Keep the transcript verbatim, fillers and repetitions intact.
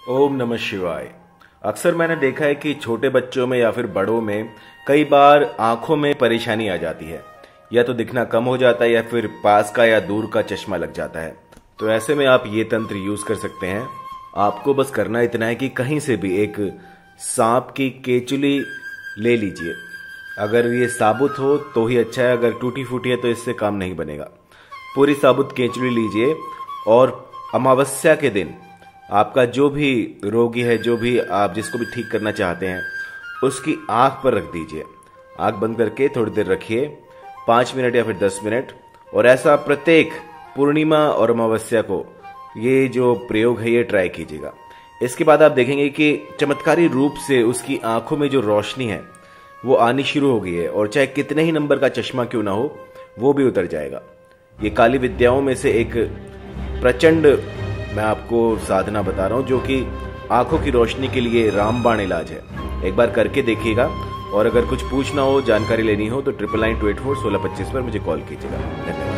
ओम नमः शिवाय। अक्सर मैंने देखा है कि छोटे बच्चों में या फिर बड़ों में कई बार आंखों में परेशानी आ जाती है, या तो दिखना कम हो जाता है या फिर पास का या दूर का चश्मा लग जाता है। तो ऐसे में आप ये तंत्र यूज कर सकते हैं। आपको बस करना इतना है कि कहीं से भी एक सांप की केचुली ले लीजिए। अगर ये साबुत हो तो ही अच्छा है, अगर टूटी फूटी है तो इससे काम नहीं बनेगा। पूरी साबुत केचुली लीजिए और अमावस्या के दिन आपका जो भी रोगी है, जो भी आप जिसको भी ठीक करना चाहते हैं, उसकी आंख पर रख दीजिए। आंख बंद करके थोड़ी देर रखिए, पाँच मिनट या फिर दस मिनट, और ऐसा प्रत्येक पूर्णिमा और अमावस्या को ये जो प्रयोग है ये ट्राई कीजिएगा। इसके बाद आप देखेंगे कि चमत्कारी रूप से उसकी आंखों में जो रोशनी है वो आनी शुरू हो गई है, और चाहे कितने ही नंबर का चश्मा क्यों ना हो वो भी उतर जाएगा। ये काली विद्याओं में से एक प्रचंड मैं आपको साधना बता रहा हूं, जो कि आंखों की रोशनी के लिए रामबाण इलाज है। एक बार करके देखिएगा, और अगर कुछ पूछना हो, जानकारी लेनी हो तो triple nine two eight four सोलह पच्चीस पर मुझे कॉल कीजिएगा। धन्यवाद।